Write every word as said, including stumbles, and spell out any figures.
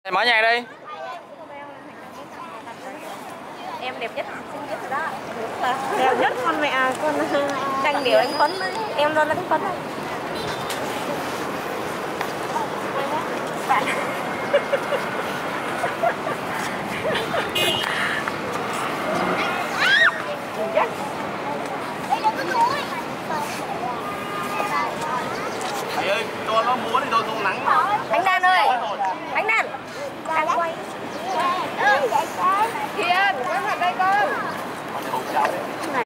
Mở nhạc đi. Em đẹp nhất, xinh nhất rồi đó. Đẹp nhất con mẹ à, con Trang điểm anh Phấn đấy. Em luôn là anh Phấn đấy. Bạn. Thầy ơi, cho nó múa thì thôi không nắng.